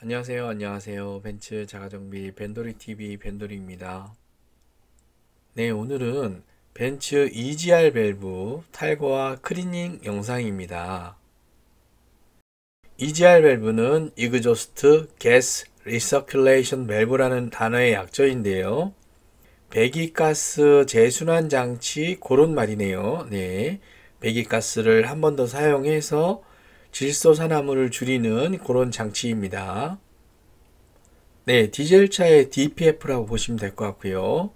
안녕하세요. 벤츠 자가정비 벤돌이TV 벤돌이입니다. 네, 오늘은 벤츠 EGR 밸브 탈거와 클리닝 영상입니다. EGR 밸브는 이그조스트 게스 리서큘레이션 밸브라는 단어의 약자인데요. 배기가스 재순환 장치 그런 말이네요. 네, 배기가스를 한 번 더 사용해서 질소산화물을 줄이는 그런 장치입니다. 네, 디젤차의 DPF라고 보시면 될 것 같고요.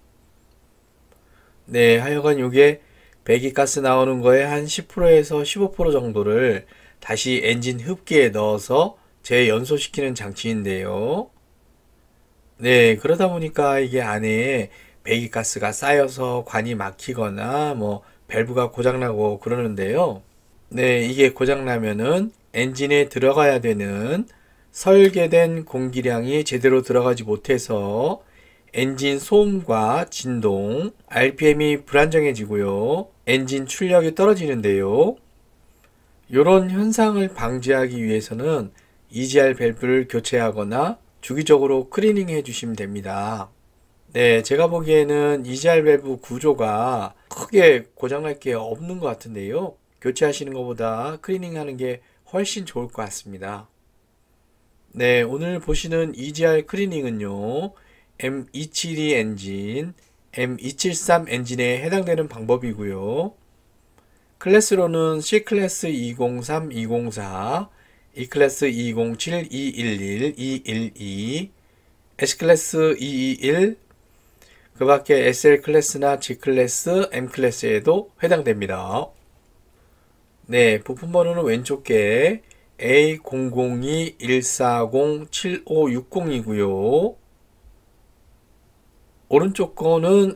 네, 하여간 요게 배기가스 나오는 거에 한 10%에서 15% 정도를 다시 엔진 흡기에 넣어서 재연소시키는 장치인데요. 네, 그러다 보니까 이게 안에 배기가스가 쌓여서 관이 막히거나 뭐 밸브가 고장나고 그러는데요. 네, 이게 고장나면은 엔진에 들어가야 되는 설계된 공기량이 제대로 들어가지 못해서 엔진 소음과 진동, RPM이 불안정해지고요. 엔진 출력이 떨어지는데요. 이런 현상을 방지하기 위해서는 EGR 밸브를 교체하거나 주기적으로 클리닝 해 주시면 됩니다. 네, 제가 보기에는 EGR 밸브 구조가 크게 고장날 게 없는 것 같은데요. 교체하시는 것보다 클리닝 하는 게 훨씬 좋을 것 같습니다. 네, 오늘 보시는 EGR 클리닝은요, M272 엔진, M273 엔진에 해당되는 방법이고요. 클래스로는 C클래스 203, 204, E클래스 207, 211, 212, S클래스 221, 그 밖에 SL클래스나 G클래스, M클래스에도 해당됩니다. 네, 부품 번호는 왼쪽 게 A002-140-7560이고요. 오른쪽 거는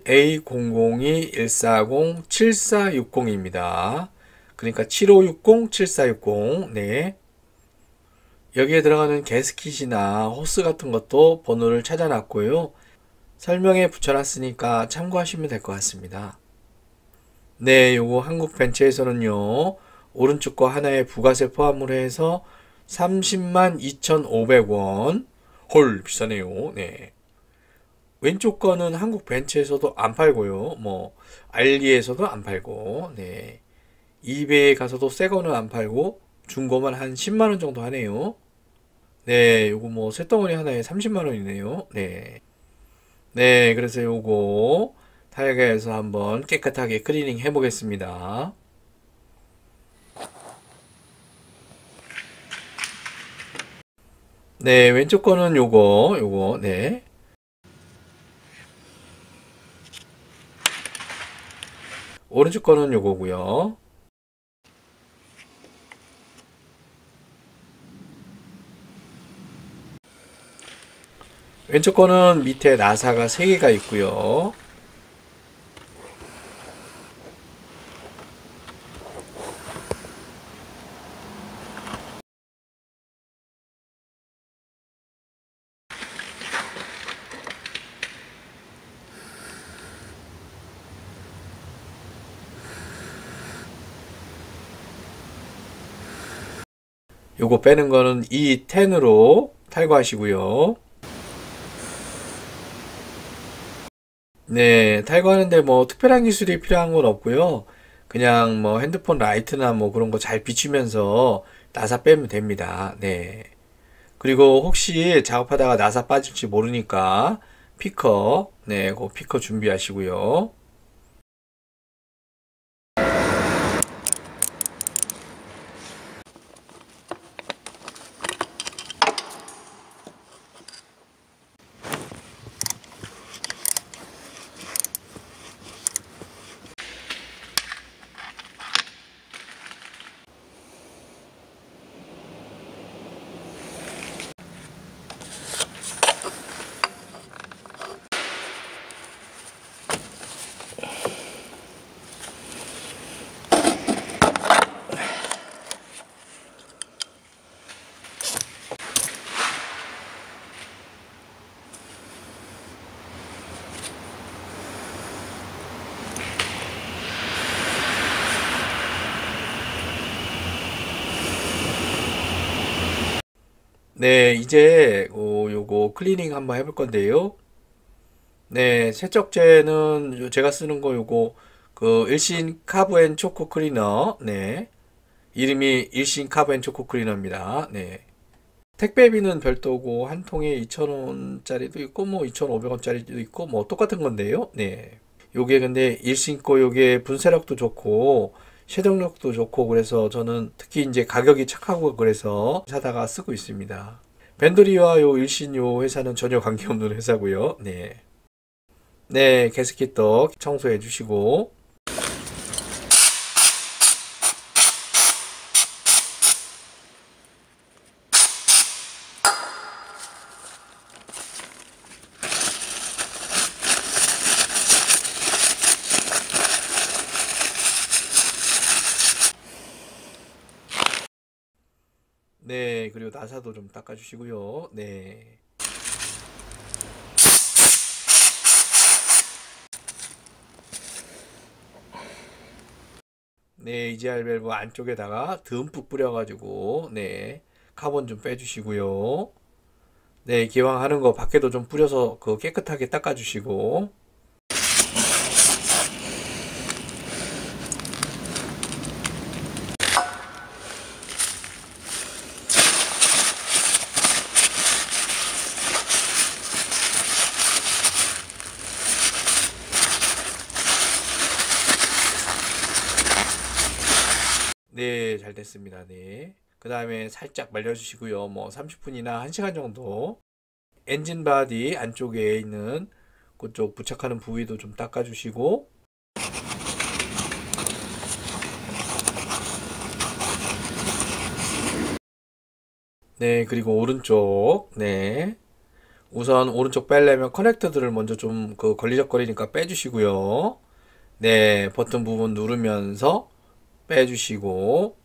A002-140-7460입니다. 그러니까 7560, 7460. 네. 여기에 들어가는 가스킷이나 호스 같은 것도 번호를 찾아놨고요. 설명에 붙여놨으니까 참고하시면 될 것 같습니다. 네, 요거 한국 벤츠에서는요, 오른쪽 거 하나에 부가세 포함으로 해서 30만 2,500원. 헐, 비싸네요. 네. 왼쪽 거는 한국 벤츠에서도 안 팔고요. 뭐, 알리에서도 안 팔고, 네. 이베이에 가서도 새 거는 안 팔고, 중고만 한 10만 원 정도 하네요. 네, 요거 뭐, 쇳덩어리 하나에 30만 원이네요. 네. 네, 그래서 요거 타이어에서 한번 깨끗하게 클리닝 해 보겠습니다. 네, 왼쪽 거는 요거, 네. 오른쪽 거는 요거고요. 왼쪽 거는 밑에 나사가 3개가 있고요. 요거 빼는 거는 E10으로 탈거하시고요. 네, 탈거하는데 뭐 특별한 기술이 필요한 건 없고요. 그냥 뭐 핸드폰 라이트나 뭐 그런 거 잘 비추면서 나사 빼면 됩니다. 네. 그리고 혹시 작업하다가 나사 빠질지 모르니까 피커, 네, 그 피커 준비하시고요. 네, 이제 요거 클리닝 한번 해볼 건데요. 네, 세척제는 제가 쓰는 거 요거 그 일신 카브앤 초코 클리너. 네. 이름이 일신 카브앤 초코 클리너입니다. 네. 택배비는 별도고 한 통에 2,000원짜리도 있고 뭐 2,500원짜리도 있고 뭐 똑같은 건데요. 네. 요게 근데 일신 거 요게 분쇄력도 좋고 쉐동력도 좋고 그래서 저는 특히 이제 가격이 착하고 그래서 사다가 쓰고 있습니다. 벤더리와 요 일신 요 회사는 전혀 관계없는 회사고요. 네. 네, 가스켓도 청소해 주시고. 네, 그리고 나사도 좀 닦아 주시고요. 네. 네, EGR 밸브 안쪽에다가 듬뿍 뿌려가지고, 네, 카본 좀 빼주시고요. 네, 기왕 하는 거 밖에도 좀 뿌려서 그 깨끗하게 닦아주시고. 네, 잘 됐습니다. 네. 그 다음에 살짝 말려주시고요. 뭐 30분이나 1시간 정도. 엔진 바디 안쪽에 있는 그쪽 부착하는 부위도 좀 닦아주시고. 네, 그리고 오른쪽. 네. 우선 오른쪽 빼려면 커넥터들을 먼저 좀 그 걸리적거리니까 빼주시고요. 네, 버튼 부분 누르면서 빼주시고.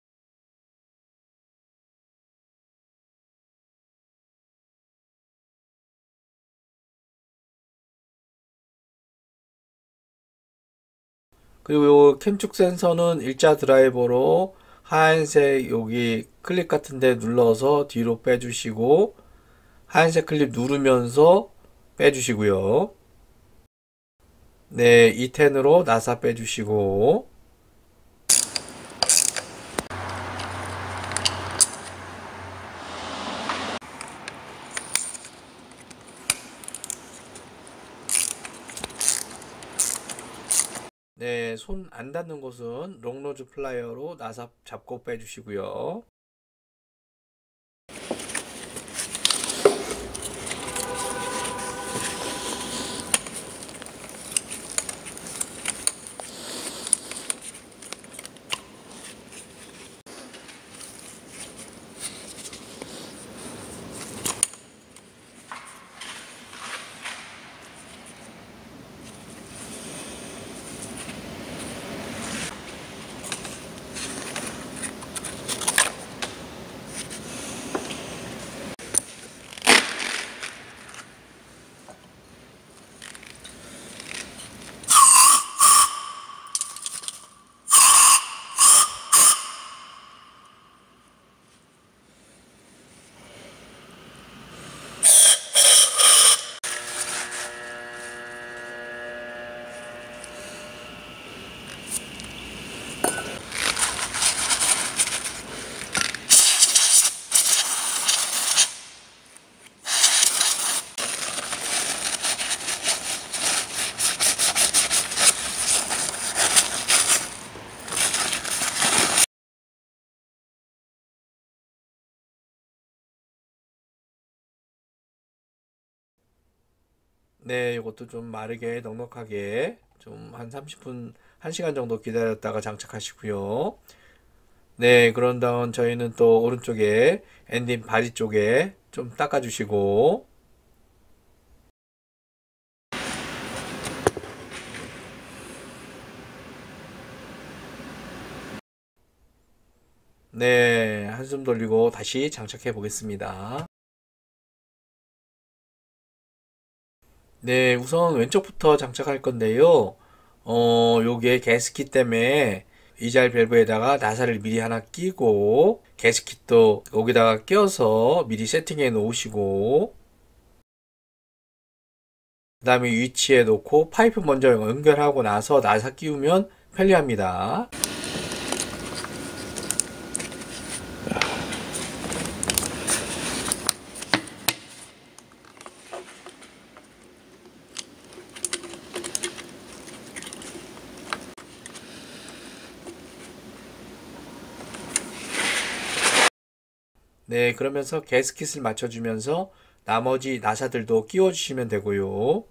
그리고 요 캠축 센서는 일자 드라이버로 하얀색 여기 클립 같은데 눌러서 뒤로 빼주시고 하얀색 클립 누르면서 빼주시고요. 네, 2텐으로 나사 빼주시고. 네, 손 안 닿는 곳은 롱노즈 플라이어로 나사 잡고 빼주시고요. 네, 이것도 좀 마르게 넉넉하게 좀 한 30분, 1시간 정도 기다렸다가 장착하시고요. 네, 그런 다음 저희는 또 오른쪽에 엔진 바디 쪽에 좀 닦아주시고. 네, 한숨 돌리고 다시 장착해 보겠습니다. 네, 우선 왼쪽부터 장착할 건데요. 요게 가스키 때문에 E잘 밸브에다가 나사를 미리 하나 끼고 게스킷도 여기다가 껴서 미리 세팅해 놓으시고, 그 다음에 위치에 놓고 파이프 먼저 연결하고 나서 나사 끼우면 편리합니다. 네, 그러면서 게스킷을 맞춰주면서 나머지 나사들도 끼워주시면 되고요.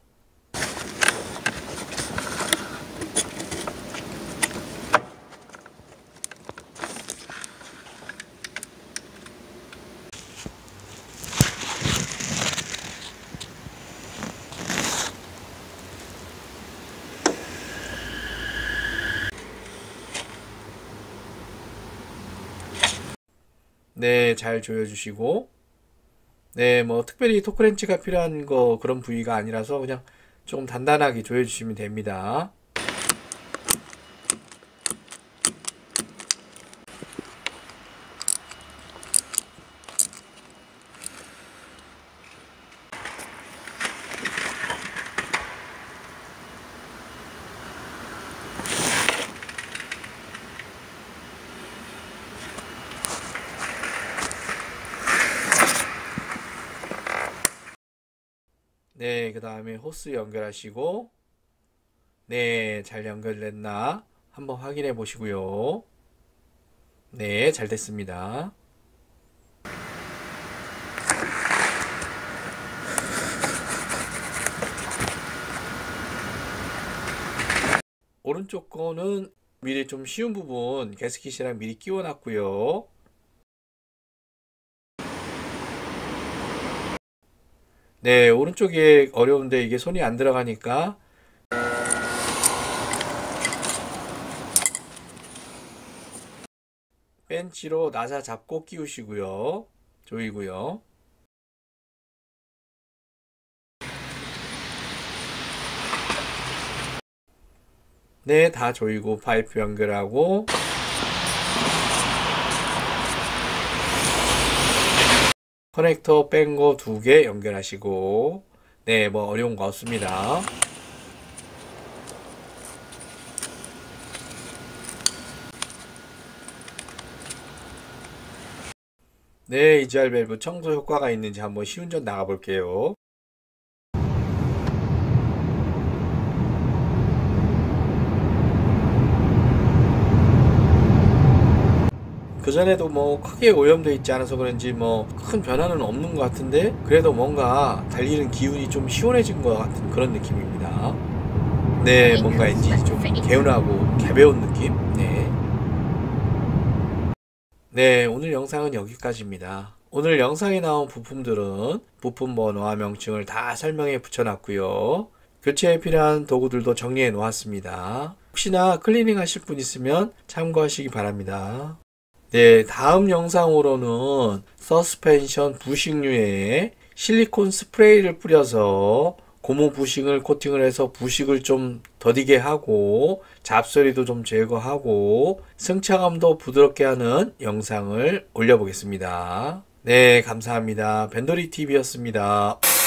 네, 잘 조여주시고, 네, 뭐 특별히 토크렌치가 필요한 거 그런 부위가 아니라서 그냥 좀 단단하게 조여주시면 됩니다. 네, 그 다음에 호스 연결하시고, 네, 잘 연결됐나 한번 확인해 보시고요. 네, 잘 됐습니다. 오른쪽 거는 미리 좀 쉬운 부분 게스킷이랑 미리 끼워 놨고요. 네, 오른쪽에 어려운데 이게 손이 안 들어가니까 벤치로 나사 잡고 끼우시고요. 조이고요. 네, 다 조이고 파이프 연결하고, 커넥터 뺀 거 2개 연결하시고, 네, 뭐 어려운 거 없습니다. 네, E잘 밸브 청소 효과가 있는지 한번 시운전 나가 볼게요. 그전에도 뭐 크게 오염되어 있지 않아서 그런지 뭐 큰 변화는 없는 것 같은데, 그래도 뭔가 달리는 기운이 좀 시원해진 것 같은 그런 느낌입니다. 네, 뭔가 엔진이 좀 개운하고 가벼운 느낌. 네. 네, 오늘 영상은 여기까지입니다. 오늘 영상에 나온 부품들은 부품 번호와 명칭을 다 설명에 붙여놨고요. 교체에 필요한 도구들도 정리해 놓았습니다. 혹시나 클리닝 하실 분 있으면 참고하시기 바랍니다. 네, 다음 영상으로는 서스펜션 부식류에 실리콘 스프레이를 뿌려서 고무 부식을 코팅을 해서 부식을 좀 더디게 하고 잡소리도 좀 제거하고 승차감도 부드럽게 하는 영상을 올려보겠습니다. 네, 감사합니다. 벤더리 TV였습니다.